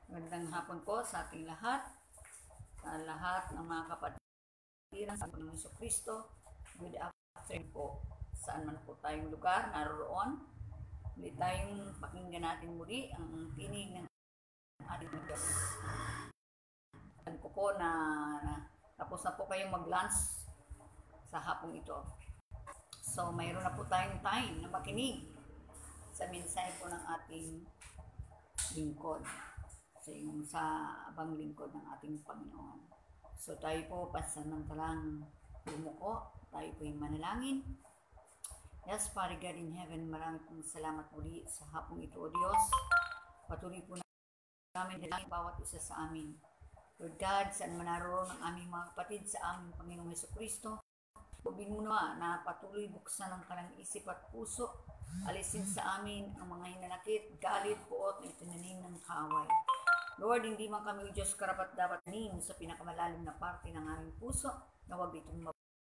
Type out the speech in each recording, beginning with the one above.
Magandang hapon po sa ating lahat, sa lahat ng mga kapatiran sa Panginoong Jesucristo. Good afternoon po, saan man po tayong lugar naroon. Muli tayong pakinggan natin muli ang tinig ng ating Diyos. Alam ko po na tapos na po kayong mag-lunch sa hapong ito. So mayroon na po tayong time na makinig sa mensahe po ng ating lingkod. Sa abang lingkod ng ating Panginoon. So tayo po pansamantalang lumuko, tayo po yung manalangin. Yes, Father God in heaven, maraming pong salamat muli sa hapong ito, O Diyos. Patuloy po namin dalangin bawat isa sa amin. Lord God, saan man naroon ang aming mga kapatid sa aming Panginoong Jesucristo, hubin mo na patuloy buksan ang kanilang isip at puso, alisin sa amin ang mga hinanakit, galit, puot na itinanim ng kaaway. Lord, hindi man kami, Diyos, karapat dapat nim sa pinakamalalim na parte ng aming puso na huwag itong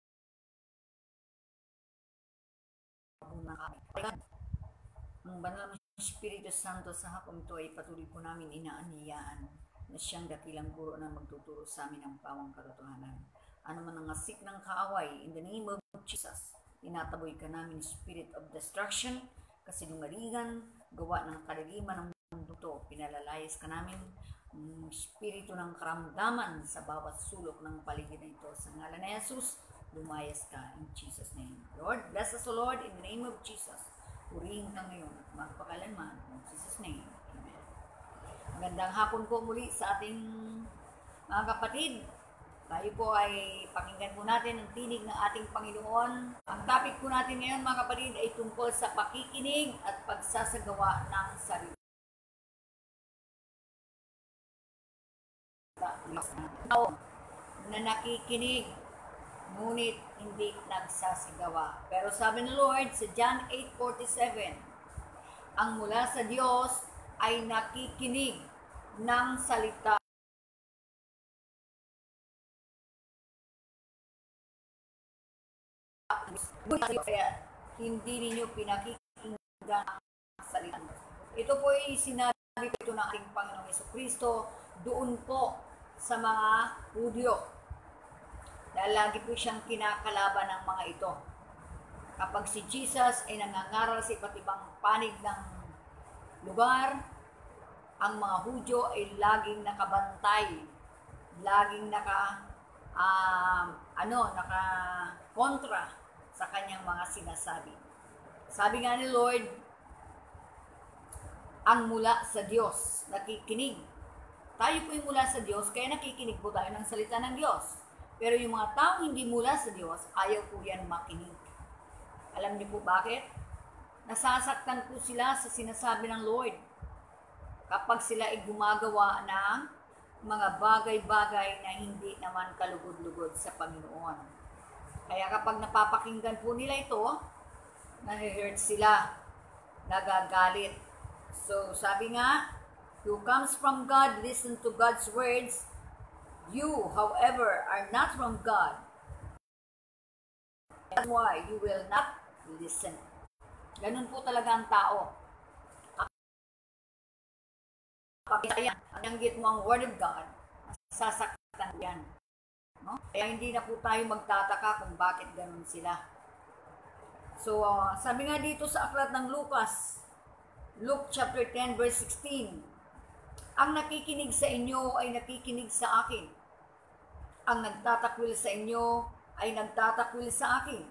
mabunang kami. Ang banal ng Espiritu Santo sa hapon ito ay patuloy po namin inaaniyaan na siyang dakilang guro na magtuturo sa amin ng pawang katotohanan. Ano man ang asik ng kaaway, in the name of Jesus, tinataboy ka namin spirit of destruction, kasinungalingan, gawa ng kaligiman ng mundo to, pinalalayas ka namin espiritu ng karamdaman sa bawat sulok ng paligid na ito. Sa ngalan ni Jesus, lumayas ka in Jesus' name. Lord, bless us, O Lord, in the name of Jesus. Purihin ka ngayon at magpakalanman in Jesus' name. Amen. Magandang hapon po muli sa ating mga kapatid. Tayo po ay pakinggan po natin ang tinig ng ating Panginoon. Ang topic po natin ngayon, mga kapatid, ay tungkol sa pakikinig at pagsasagawa ng sarili. Na nakikinig, ngunit hindi nagsasagawa. Pero sabi ng Lord sa John 8:47, ang mula sa Diyos ay nakikinig ng salita. Kaya hindi ninyo pinakikinggan ang salita. Ito po ay sinabi po ito ng ating Panginoong Jesucristo doon po sa mga Hudyo. Dahil lagi po siyang kinakalaban ng mga ito. Kapag si Jesus ay nangangaral sa iba't ibang panig ng lugar, ang mga Hudyo ay laging nakabantay, laging naka-kontra sa kanyang mga sinasabi. Sabi nga ni Lord, ang mula sa Diyos, nakikinig. Tayo po yung mula sa Diyos, kaya nakikinig po tayo ng salita ng Diyos. Pero yung mga taong hindi mula sa Diyos, ayaw po yan makinig. Alam niyo po bakit? Nasasaktan po sila sa sinasabi ng Lord. Kapag sila ay gumagawa ng mga bagay-bagay na hindi naman kalugod-lugod sa Panginoon. Kaya kapag napapakinggan po nila ito, nahe-hurt sila, nagagalit. So sabi nga, who comes from God, listen to God's words. You, however, are not from God. That's why you will not listen. Ganun po talaga ang tao. Kapag nanggit mo ang word of God, sasaktan yan. No? Kaya hindi na po tayo magtataka kung bakit ganun sila. So, sabi nga dito sa aklat ng Luke chapter 10 verse 16, ang nakikinig sa inyo ay nakikinig sa akin. Ang nagtatakwil sa inyo ay nagtatakwil sa akin.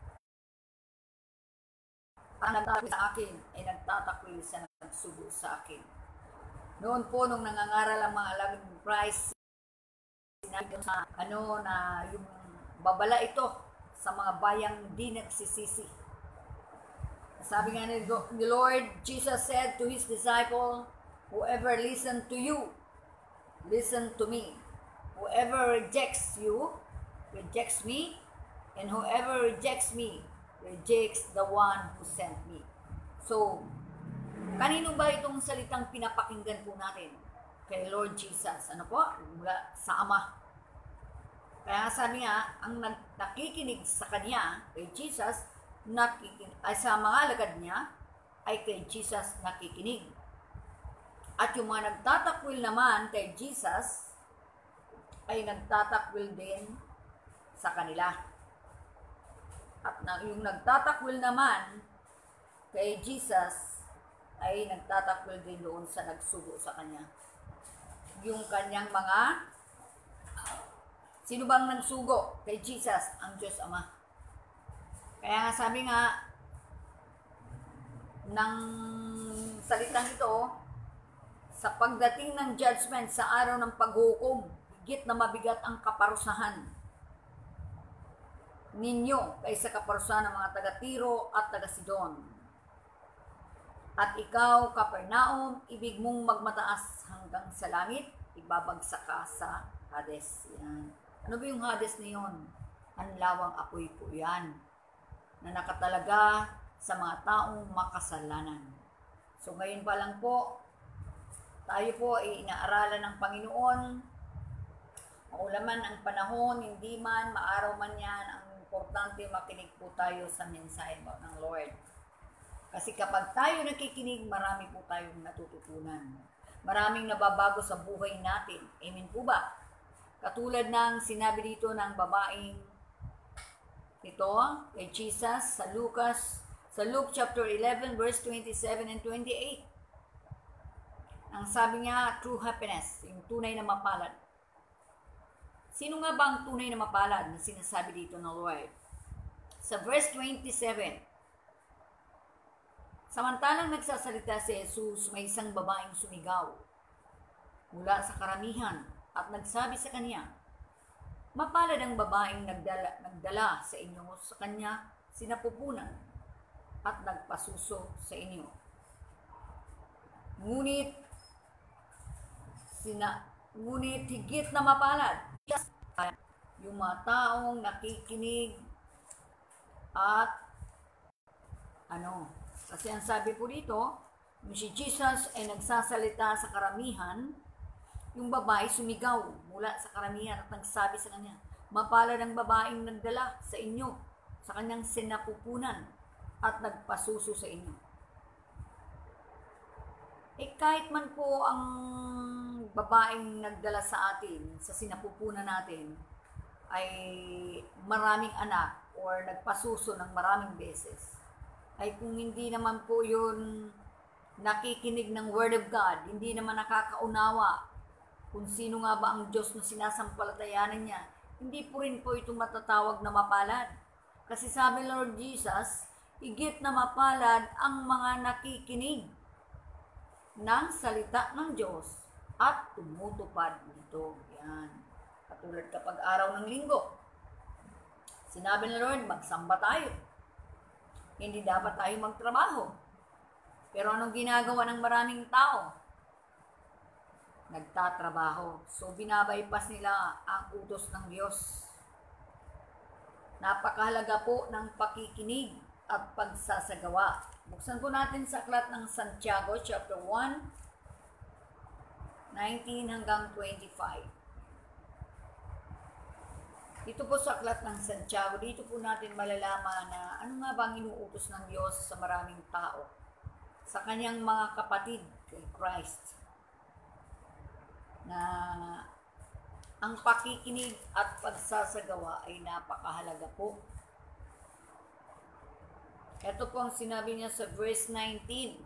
Ang nagtatakwil sa akin ay nagtatakwil sa nagsugo sa akin. Noon po, nung nangangaral ang mga alagad ng Christ, sinabi na na yung babala ito sa mga bayang di nagsisisi. Sabi nga ni Lord, Jesus said to His disciple, whoever listen to you, listen to me. Whoever rejects you, rejects me, and whoever rejects me, rejects the one who sent me. So, kanino ba itong salitang pinapakinggan po natin? Kay Lord Jesus. Ano po? Mula sa Ama. Kaya sabi nga, ang nakikinig sa Kanya, kay Jesus, sa mga alagad niya, ay kay Jesus nakikinig. At yung mga nagtatakwil naman kay Jesus ay nagtatakwil din sa kanila. At yung nagtatakwil naman kay Jesus ay nagtatakwil din doon sa nagsugo sa kanya. Yung kanyang mga, sino bang nagsugo kay Jesus? Ang Diyos Ama. Kaya nga sabi nga ng salitang ito, sa pagdating ng judgment sa araw ng paghukom, higit na mabigat ang kaparusahan ninyo kaysa kaparusahan ng mga taga-Tiro at taga-Sidon. At ikaw, Capernaum, ibig mong magmataas hanggang sa langit, ibabagsak ka sa Hades. Yan. Ano ba yung Hades na yun? Ang lawang apoy po yan, na nakatalaga sa mga taong makasalanan. So ngayon pa lang po, tayo po ay inaaralan ng Panginoon. Maulaman ang panahon, hindi man, maaraw man yan, ang importante makinig po tayo sa mensahe ng Lord. Kasi kapag tayo nakikinig, marami po tayong natututunan. Maraming nababago sa buhay natin. Amen po ba? Katulad ng sinabi dito ng babaeng ito kay Jesus sa Luke chapter 11 verse 27 and 28. Ang sabi niya, true happiness, yung tunay na mapalad. Sino nga ba ang tunay na mapalad na sinasabi dito ng Lord? Sa verse 27, samantalang nagsasalita si Jesus, may isang babaeng sumigaw mula sa karamihan at nagsabi sa kanya, mapalad ang babaeng nagdala sa inyo sa kanya sinapupunan at nagpasuso sa inyo. Ngunit higit na mapalad yung mga taong nakikinig at kasi ang sabi po dito, yung si Jesus ay nagsasalita sa karamihan, yung babae sumigaw mula sa karamihan at nagsabi sa kanya, mapalad ang babaeng nagdala sa inyo sa kanyang sinapupunan at nagpasuso sa inyo. Kahit man po ang babaeng nagdala sa atin, sa sinapupunan natin, ay maraming anak or nagpasuso ng maraming beses, ay kung hindi naman po yun nakikinig ng Word of God, hindi naman nakakaunawa kung sino nga ba ang Diyos na sinasampalatayanan niya, hindi po rin po ito matatawag na mapalad. Kasi sabi ng Lord Jesus, higit na mapalad ang mga nakikinig ng salita ng Diyos at tumutupad nito. Yan. Katulad kapag araw ng linggo, sinabi ng Lord, magsamba tayo. Hindi dapat tayo magtrabaho. Pero anong ginagawa ng maraming tao? Nagtatrabaho. So, binabypass nila ang utos ng Diyos. Napakahalaga po ng pakikinig at pagsasagawa. Buksan po natin sa aklat ng Santiago, chapter 1, 19 hanggang 25. Dito po sa aklat ng Santiago, dito po natin malalaman na ano nga bang inuutos ng Diyos sa maraming tao, sa kanyang mga kapatid kay Christ, na ang pakikinig at pagsasagawa ay napakahalaga po. Ito po ang sinabi niya sa verse 19.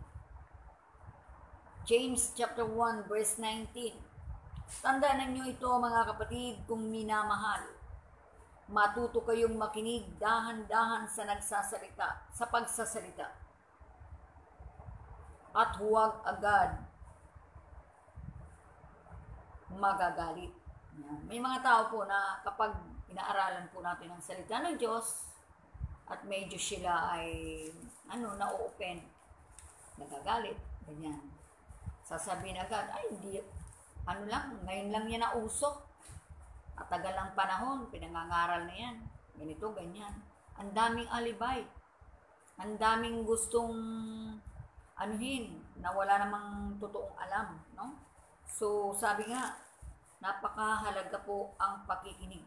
James chapter 1 verse 19. Tandaan ninyo ito mga kapatid kung minamahal. Matuto kayong makinig dahan-dahan sa nagsasalita, sa pagsasalita. At huwag agad magagalit. May mga tao po na kapag inaaralan po natin ang salita ng Diyos, at medyo sila ay na-open, nagagalit, ganyan. Sasabihin agad, ay hindi, ngayon lang yan nauso. At tagal ng panahon, pinangangaral na yan. Ganito, ganyan. Ang daming alibay. Ang daming gustong na wala namang totoong alam, no? So, sabi nga, napakahalaga po ang pakikinig.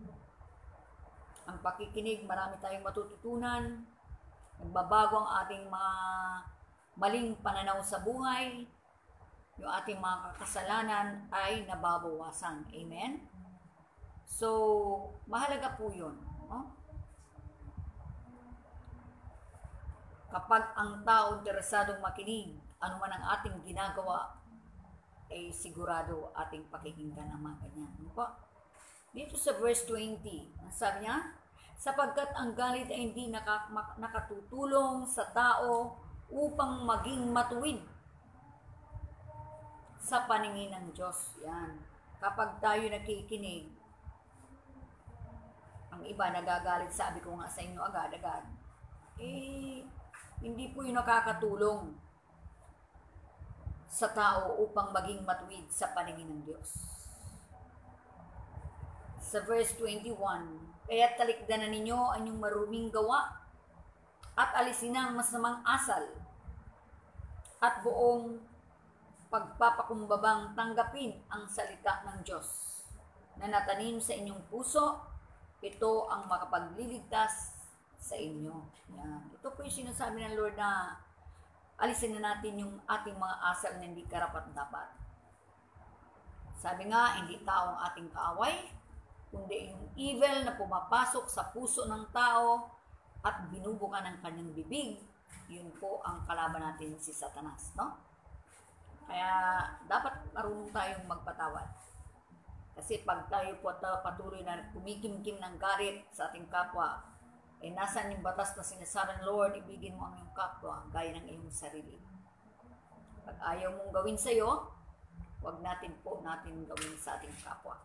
Ang pakikinig, marami tayong matututunan. Nagbabago ang ating mga maling pananaw sa buhay. yung ating mga kasalanan ay nababawasan. Amen? So, mahalaga po yun. No? Kapag ang tao interesadong makinig, ano man ang ating ginagawa, ay sigurado ating pakikinggan ang mga ganyan. Ano po? Dito sa verse 20, ang sabi niya, sapagkat ang galit ay hindi nakatutulong sa tao upang maging matuwid sa paningin ng Diyos. Yan. Kapag tayo nakikinig, ang iba nagagalit, sabi ko nga sa inyo agad-agad, hindi po yung nakakatulong sa tao upang maging matuwid sa paningin ng Diyos. Sa verse 21, kaya talikdanan ninyo ang inyong maruming gawa at alisin ang masamang asal at buong pagpapakumbabang tanggapin ang salita ng Diyos na natanim sa inyong puso. Ito ang makapagliligtas sa inyo. Yan. Ito po yung sinasabi ng Lord na alisin na natin yung ating mga asal na hindi karapat-dapat. Sabi nga, hindi tao ang ating kaaway, kundi yung evil na pumapasok sa puso ng tao at binubuka ng kanyang bibig. Yun po ang kalaban natin, si Satanas. No? Kaya dapat marunong tayong magpatawad. Kasi pag tayo po patuloy na kumikimkim ng galit sa ating kapwa, nasaan yung batas na sinasabi ng Lord, ibigin mo ang iyong kapwa, gaya ng iyong sarili. Pag ayaw mong gawin sa iyo, huwag natin gawin sa ating kapwa.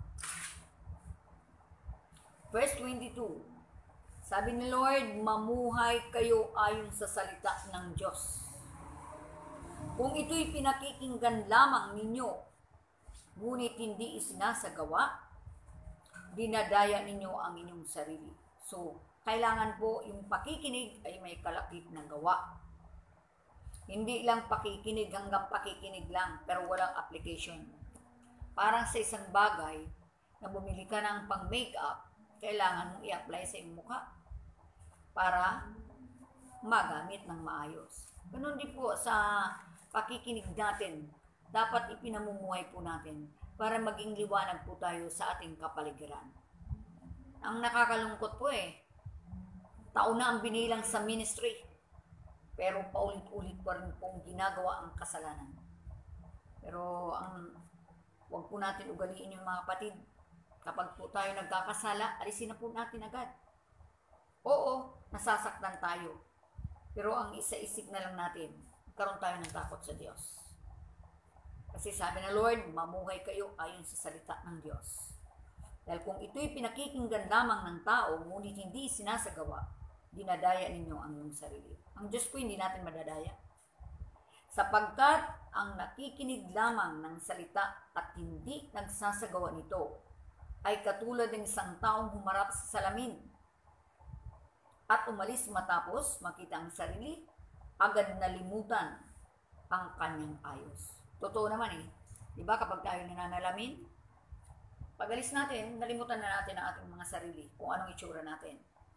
Verse 22, sabi ni Lord, mamuhay kayo ayon sa salita ng Diyos. Kung ito'y pinakikinggan lamang ninyo, ngunit hindi isinasagawa, dinadaya ninyo ang inyong sarili. So, kailangan po yung pakikinig ay may kalakip na gawa. Hindi lang pakikinig hanggang pakikinig lang, pero walang application. Parang sa isang bagay, na bumili ka ng pang-makeup, kailangan mong i-apply sa iyong mukha para magamit ng maayos. Ganun din po sa pakikinig natin. Dapat ipinamumuhay po natin para maging liwanag po tayo sa ating kapaligiran. Ang nakakalungkot po taon na ang binilang sa ministry, pero paulit-ulit pa rin pong ginagawa ang kasalanan. Pero huwag po natin ugaliin yung mga kapatid. Kapag po tayo nagkakasala, alisin na po natin agad. Oo, nasasaktan tayo. Pero ang isa-isig na lang natin, karoon tayo ng takot sa Diyos. Kasi sabi ng Lord, mamuhay kayo ayon sa salita ng Diyos. Dahil kung ito'y pinakikinggan lamang ng tao, ngunit hindi sinasagawa, dinadaya ninyo ang iyong sarili. Ang Diyos po hindi natin madadaya. Sapagkat ang nakikinig lamang ng salita at hindi nagsasagawa nito ay katulad ng isang taong humarap sa salamin at umalis matapos makita ang sarili, agad nalimutan ang kanyang ayos. Totoo naman Diba kapag tayo nananalamin, pag-alis natin, nalimutan na natin ang ating mga sarili, kung anong itsura natin.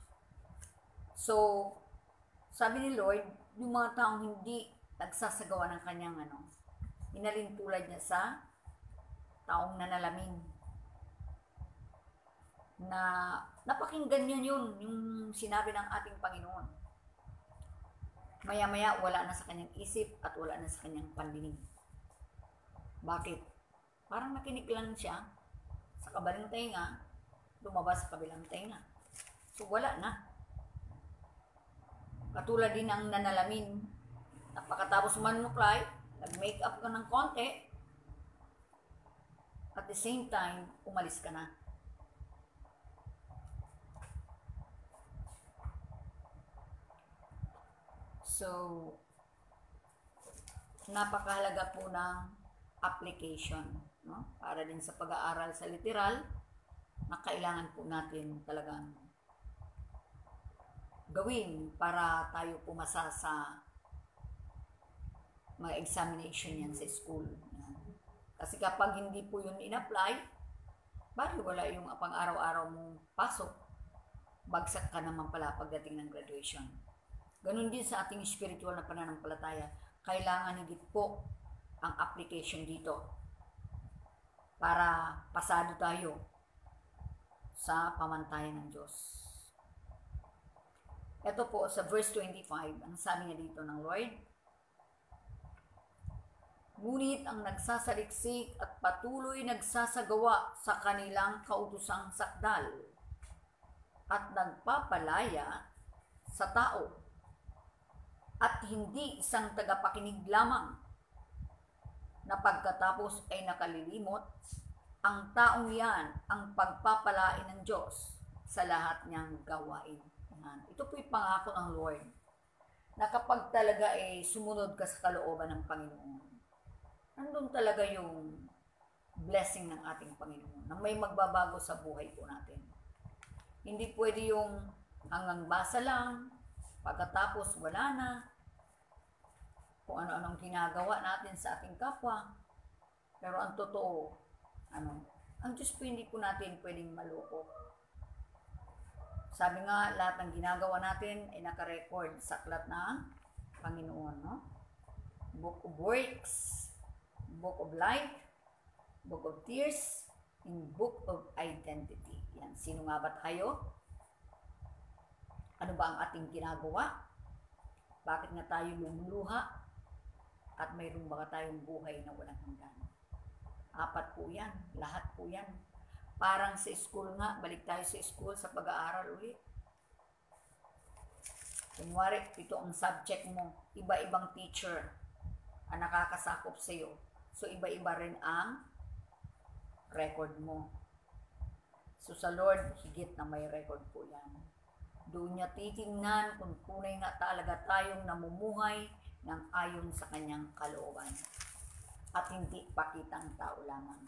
So, sabi ni Lord, yung mga taong hindi nagsasagawa ng kanyang inalin tulad niya sa taong nanalamin. Na napakinggan niya yung sinabi ng ating Panginoon. Maya-maya, wala na sa kanyang isip at wala na sa kanyang pandinig. Bakit? Parang nakinig lang siya sa kabilang tenga, lumabas sa kabilang tenga. So, wala na. Katulad din ang nanalamin. Napakatapos manuklay, nag-makeup ka ng konti, at the same time, umalis ka na. So, napakahalaga po ng application, no? Para din sa pag-aaral sa literal, na kailangan po natin talagang gawin para tayo pumasa sa mga examination yan sa school. Kasi kapag hindi po yun in-apply, bali wala yung pang-araw-araw mong pasok, bagsak ka naman pala pagdating ng graduation. Ganun din sa ating spiritual na pananampalataya. Kailangan higit po ang application dito para pasado tayo sa pamantayan ng Diyos. Ito po sa verse 25, ang sabi niya dito ng Lord, ngunit ang nagsasaliksik at patuloy nagsasagawa sa kanilang kautosang sakdal at nagpapalaya sa tao at hindi isang tagapakinig lamang na pagkatapos ay nakalilimot, ang taong yan ang pagpapalain ng Diyos sa lahat niyang gawain. Ito po'y pangako ng Lord na kapag talaga ay sumunod ka sa kalooban ng Panginoon, nandun talaga yung blessing ng ating Panginoon na may magbabago sa buhay po natin. Hindi pwede yung hanggang basa lang, pagkatapos wala na, kung ano-anong ginagawa natin sa ating kapwa. Pero ang totoo, ang Diyos po hindi po natin pwedeng maloko. Sabi nga, lahat ng ginagawa natin ay nakarecord sa aklat ng Panginoon, no? Book of Works, Book of Life, Book of Tears, and Book of Identity. Yan, sino nga ba tayo? Ano ba ang ating ginagawa? Bakit nga tayo lumuluha? At mayroon ba tayong buhay na walang hanggan? 4 po yan, lahat po yan. Parang sa school nga, balik tayo sa school sa pag-aaral ulit. Kunwari, ito ang subject mo, iba-ibang teacher ang nakakasakop sa iyo. So, iba-iba rin ang record mo. So, sa Lord, higit na may record po yan. Doon niya titingnan kung tunay nga talaga tayong namumuhay ng ayon sa kanyang kalooban. At hindi pakitang tao lamang.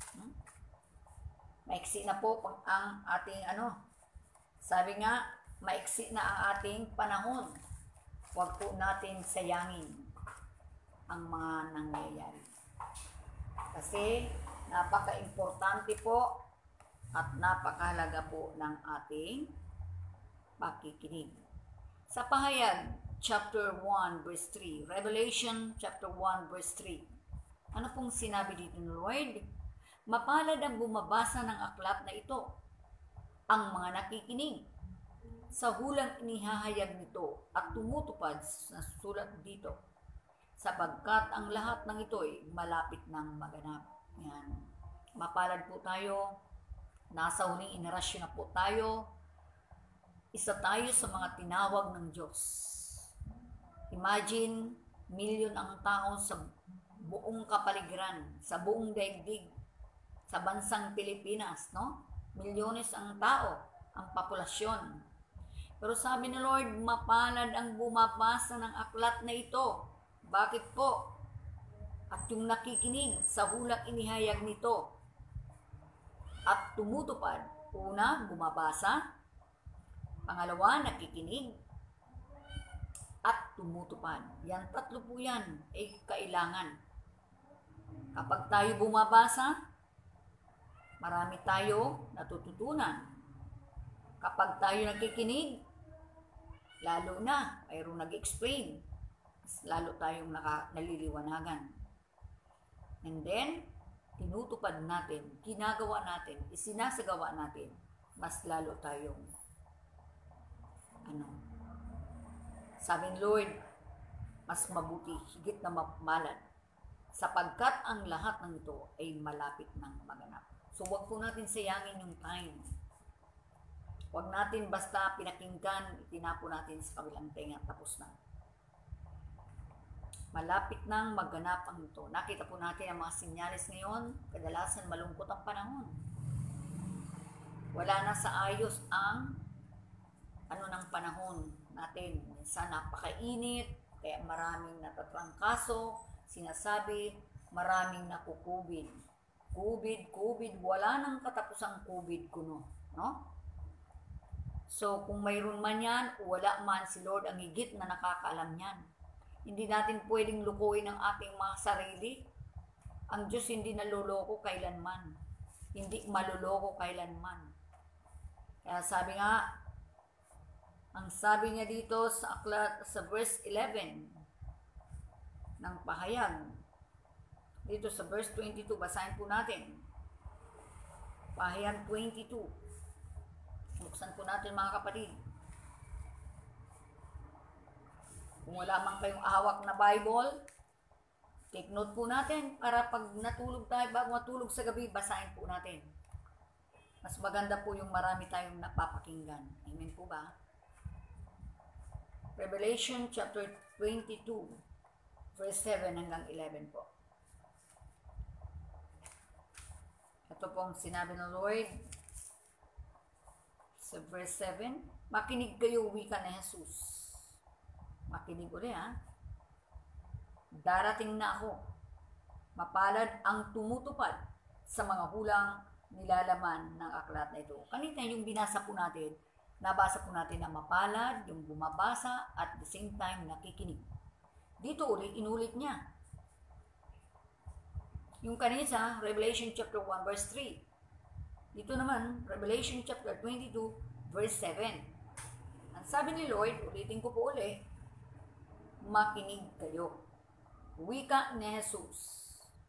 Maiksi na po ang ating sabi nga, maiksi na ang ating panahon. Huwag po natin sayangin ang mga nangyayari. Kasi napaka-importante po at napakahalaga po ng ating pakikinig. Sa Pahayag, chapter 1, verse 3. Revelation, chapter 1, verse 3. Ano pong sinabi dito ng Lord? Mapalad ang bumabasa ng aklat na ito, ang mga nakikinig sa hulang inihahayag nito at tumutupad sa sulat dito, sapagkat ang lahat ng ito ay malapit ng maganap. Yan. Mapalad po tayo, nasa huling inerasyon na po tayo, isa tayo sa mga tinawag ng Diyos. Imagine, milyon ang tao sa buong kapaligiran, sa buong daigdig, sa bansang Pilipinas, no? Milyones ang tao, ang populasyon. Pero sabi ni Lord, mapalad ang bumabasa ng aklat na ito. Bakit po? At yung nakikinig sa hulang inihayag nito at tumutupad. Una, bumabasa. Pangalawa, nakikinig at tumutupad. Yan, 3 po yan ay kailangan. Kapag tayo bumabasa, marami tayo natututunan. Kapag tayo nakikinig, lalo na, mayroong nag-explain, lalo tayong naliliwanagan. And then, tinutupad natin, ginagawa natin, isinasagawa natin, mas lalo tayong sabi ng Lord, mas mabuti, higit na mapalad, sapagkat ang lahat ng ito ay malapit ng maganap. So, wag po natin sayangin yung time. Wag natin basta pinakinggan, itinapo natin sa kabilang tenga, tapos na. Malapit nang maganap ang ito. Nakita po natin ang mga sinyalis ngayon, kadalasan malungkot ang panahon. Wala na sa ayos ang ng panahon natin. Minsan napakainit, kaya maraming natatrangkaso, sinasabi, maraming nakukubid. COVID, wala nang katapusang COVID kuno, no? So, kung mayroon man yan, o wala man, si Lord ang higit na nakakaalam yan. Hindi natin pwedeng lukuin ang ating mga sarili. Ang Diyos hindi naluloko kailanman. Hindi maluloko kailanman. Kaya sabi nga, ang sabi niya dito sa aklat, sa verse 11 ng Pahayag, Dito sa verse 22, basahin po natin. Pahayag 22. Buksan po natin mga kapatid. Kung wala man kayong hawak na Bible, take note po natin para pag natulog tayo, bago matulog sa gabi, basahin po natin. Mas maganda po yung marami tayong napapakinggan. Amen po ba? Revelation chapter 22, verse 7 hanggang 11 po. Ito pong sinabi ng Lord sa verse 7, makinig kayo, wika na Jesus. Makinig ulit ha. Darating na ako. Mapalad ang tumutupad sa mga hulang nilalaman ng aklat na ito. Kanina yung binasa po natin, nabasa po natin na mapalad, yung bumabasa at the same time nakikinig. Dito ulit, inulit niya. Yung kanina sa Revelation chapter 1 verse 3. Dito naman, Revelation chapter 22 verse 7. Ang sabi ni Lord, ulitin ko po ulit, makinig kayo. Wika ni Jesus.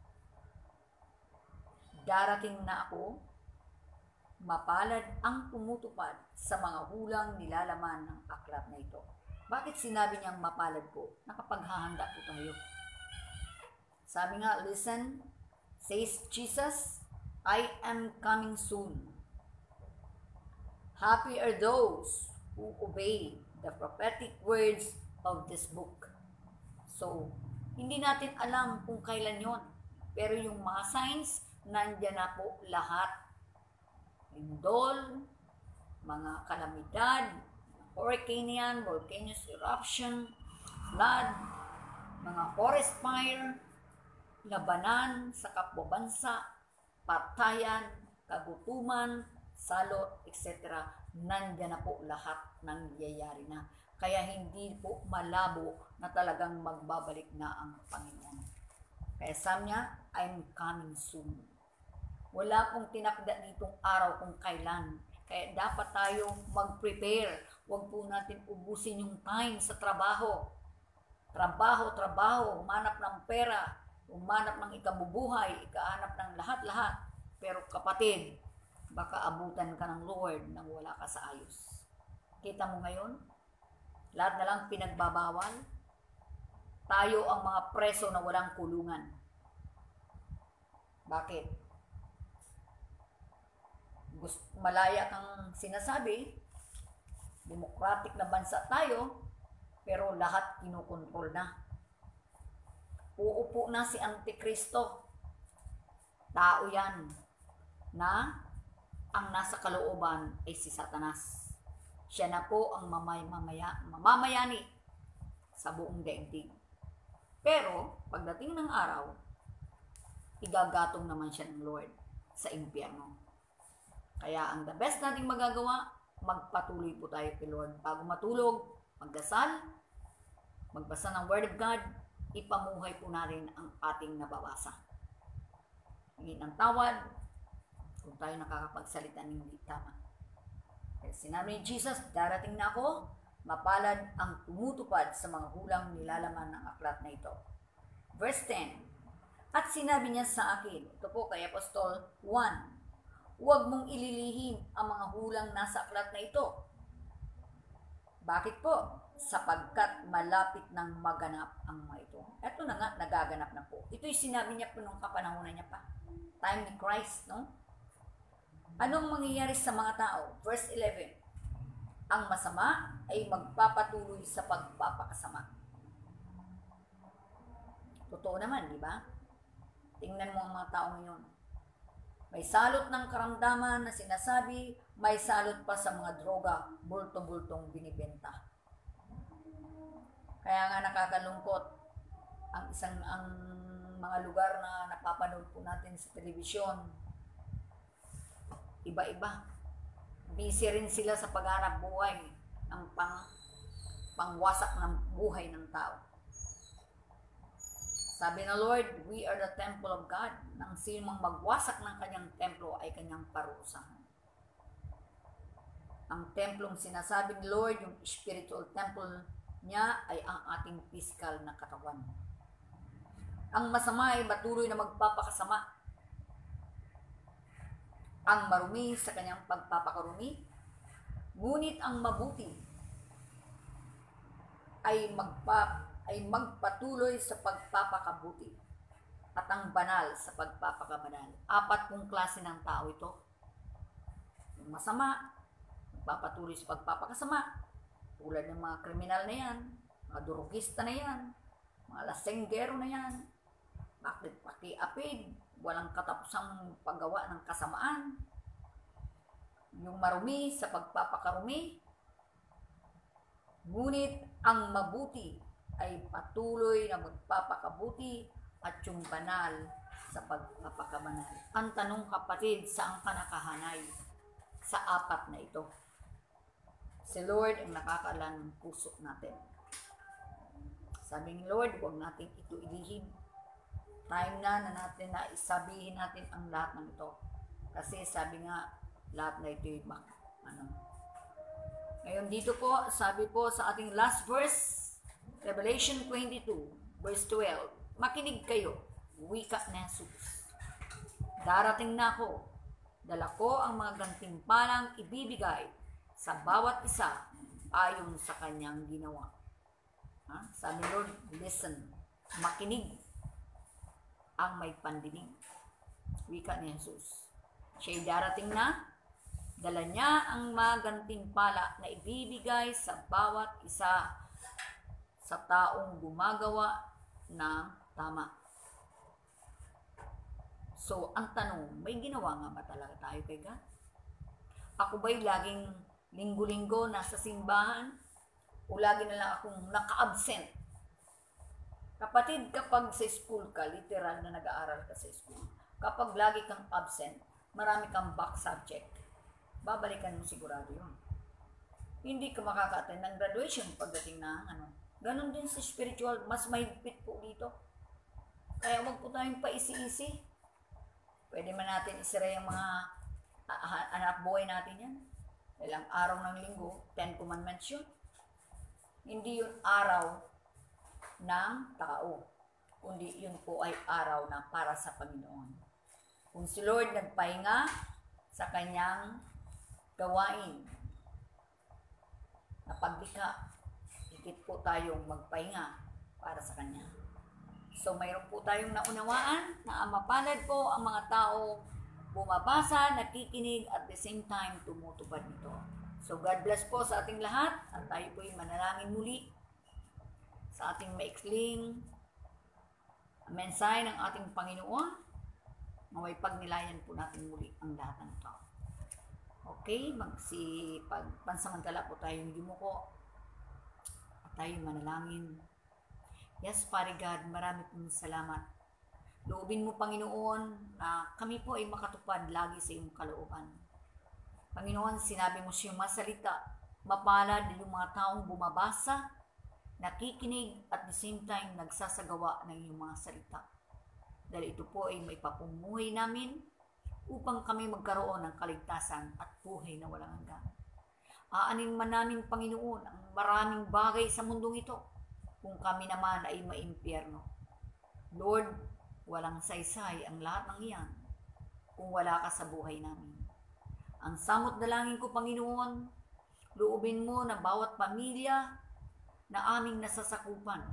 Darating na ako, mapalad ang tumutupad sa mga hulang nilalaman ng aklat na ito. Bakit sinabi niyang mapalad po? Nakapaghahanda po tayo. Sabi nga, listen, says Jesus, I am coming soon. Happy are those who obey the prophetic words of this book. So, hindi natin alam kung kailan yon. Pero yung mga signs, nandyan na po lahat. Lindol, mga kalamidad, hurricane yan, volcanoes eruption, flood, mga forest fire, labanan sa kapwa-bansa, patayan, kagutuman, salot, etc. Nandyan na po lahat ng nangyayari na. Kaya hindi po malabo na talagang magbabalik na ang Panginoon. Kaya sabi niya, I'm coming soon. Wala pong tinakda ditong araw kung kailan. Kaya dapat tayo mag-prepare. Huwag po natin ubusin yung time sa trabaho. Trabaho, humanap ng pera, humanap ng ikabubuhay, ikahanap ng lahat-lahat. Pero kapatid, baka abutan ka ng Lord nang wala ka sa ayos. Kita mo ngayon, lahat na lang pinagbabawal. Tayo ang mga preso na walang kulungan. Bakit? Malaya kang sinasabi, democratic na bansa tayo, pero lahat kinukontrol na. Uupo na si Antikristo. Tao yan na ang nasa kalooban ay si Satanas. Siya na po ang mamamayani sa buong daigdig. Pero, pagdating ng araw, igagatong naman siya ng Lord sa impyerno. Kaya ang the best nating magagawa, magpatuloy po tayo kay Lord. Bago matulog, magdasal, magbasa ng Word of God, ipamuhay po natin ang ating nababasa. Hingin ang tawad, kung tayo nakakapagsalita ng hindi tama. Kaya sinabi ni Jesus, darating na ako, mapalad ang tumutupad sa mga hulang nilalaman ng aklat na ito. Verse 10, at sinabi niya sa akin, ito po kay Apostol 1, huwag mong ililihim ang mga hulang nasa aklat na ito. Bakit po? Sapagkat malapit nang maganap ang mga ito. Ito na nga, nagaganap na po. Ito'y sinabi niya po nung kapanahunan niya pa. Time ni Christ, no? Anong mangyayari sa mga tao? Verse 11, ang masama ay magpapatuloy sa pagpapakasama. Totoo naman, di ba? Tingnan mo ang mga tao ngayon. May salot ng karamdaman na sinasabi, may salot pa sa mga droga, bulto-bultong binibenta. Kaya nga nakakalungkot ang mga lugar na napapanood po natin sa telebisyon. Iba-iba. Busy rin sila sa paghanap buhay ng pangwasak ng buhay ng tao. Sabi ng Lord, we are the temple of God. Nang sino mang magwasak ng kanyang templo ay kanyang parusahan. Ang templong sinasabi ni Lord, yung spiritual temple niya ay ang ating physical na katawan. Ang masama ay patuloy na magpapakasama. Ang marumi sa kanyang pagpapakarumi. Ngunit ang mabuti ay magpatuloy sa pagpapakabuti. At ang banal sa pagpapakabanal. 4 pong klase ng tao ito. Yung masama, magpapatuloy sa pagpapakasama. Tulad ng mga kriminal na yan, mga durugista na yan, mga lasenggero na yan, pakiapid, walang katapusang paggawa ng kasamaan. Yung marumi sa pagpapakarumi. Ngunit ang mabuti ay patuloy na magpapakabuti at yung banal sa pagpapakabanal. Ang tanong kapatid, saan ka nakahanay sa 4 na ito? Si Lord ang nakakaalam ng puso natin. Sabi ng Lord, huwag natin ito ilihim. Time na natin na isabihin natin ang lahat ng ito. Kasi sabi nga, lahat na ito yung Ngayon dito po, sabi po sa ating last verse, Revelation 22, verse 12, makinig kayo, wika na Jesus. Darating na ako, dala ko ang mga gantimpalang ibibigay sa bawat isa ayon sa kanyang ginawa. Sabi Lord, listen, makinig ang may pandinig. Wika ni Jesus. Siya'y darating na, dala niya ang mga gantimpala na ibibigay sa bawat isa sa taong gumagawa ng tama. So, ang tanong, may ginawa nga ba talaga tayo kay God? Ako ba'y laging linggo-linggo nasa simbahan? O lagi na lang akong naka-absent? Kapatid, kapag sa school ka, literal na nag-aaral ka sa school, kapag lagi kang absent, marami kang back subject, babalikan mo sigurado yun. Hindi ka makaka-attend ng graduation pagdating na Ganon din sa spiritual, mas mahigpit po dito. Kaya wag po tayong paisi-isi. Pwede man natin isira yung mga anak buhay natin yan. Ilang araw ng linggo, 10 commandments yun. Hindi yun araw ng tao, kundi yun po ay araw na para sa Panginoon. Kung si Lord nagpahinga sa kanyang gawain na paglikha, higit po tayong magpahinga para sa kanya. So mayroon po tayong naunawaan na mapalad po ang mga tao bumabasa, nakikinig at the same time tumutupad nito. So God bless po sa ating lahat at tayo po'y manalangin muli sa ating maikling mensahe ng ating Panginoon. Maway pagnilayan po natin muli ang lahat ng ito. Okay, pansamantala po tayong yumuko at tayo manalangin. Yes, Father God, marami pong salamat. Loobin mo, Panginoon, na kami po ay makatupad lagi sa iyong kalooban. Panginoon, sinabi mo siyang masalita, mapalad yung mga taong bumabasa, nakikinig at the same time nagsasagawa ng iyong mga salita. Dahil ito po ay may papumuhay namin upang kami magkaroon ng kaligtasan at buhay na walang hanggan. Aanin man namin, Panginoon, ang maraming bagay sa mundong ito kung kami naman ay maimpyerno. Lord, walang saysay ang lahat ng iyan kung wala ka sa buhay namin. Ang samot dalangin ko, Panginoon, loobin mo na bawat pamilya na aming nasasakupan.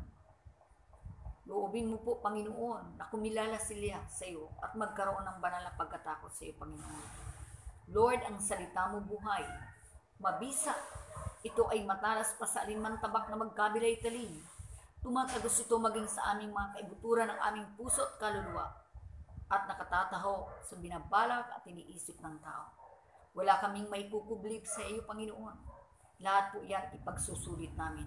Loobin mo po, Panginoon, na kumilala sila sa iyo at magkaroon ng banal na pagkatakot sa iyo, Panginoon. Lord, ang salita mo buhay, mabisa, ito ay matalas pa sa alinman tabak na magkabilay talim. Tumatagos ito maging sa aming mga kaibuturan ng aming puso at kaluluwa at nakatataho sa binabalak at iniisip ng tao. Wala kaming may kukublib sa iyo, Panginoon. Lahat po yan ipagsusulit namin.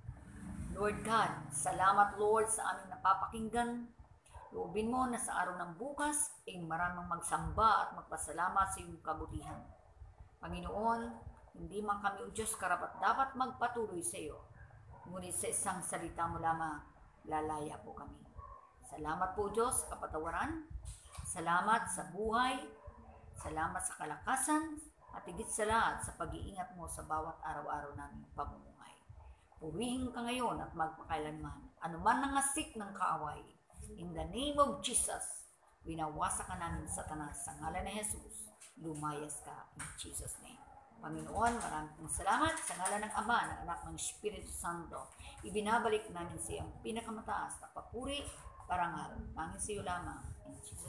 Lord God, salamat Lord sa aming napapakinggan. Loobin mo na sa araw ng bukas ay maraming magsamba at magpasalamat sa iyong kabutihan. Panginoon, hindi man kami o Diyos karapat dapat magpatuloy sa iyo. Ngunit sa isang salita mo lamang, lalaya po kami. Salamat po Diyos, kapatawaran. Salamat sa buhay. Salamat sa kalakasan. At higit sa lahat sa pag-iingat mo sa bawat araw-araw naming pamumuhay. Purihin ka ngayon at magpakailanman. Ano man ang asik ng kaaway, In the name of Jesus, winawasak ka namin Satanas sa ngalan ni Jesus. Lumayas ka in Jesus' name. Panginoon, maraming pong salamat sa ngalan ng Ama, ng Anak, ng Espiritu Santo. Ibinabalik namin sa iyong pinakamataas na papuri, parangal. Mangin sa iyo lamang. In Jesus'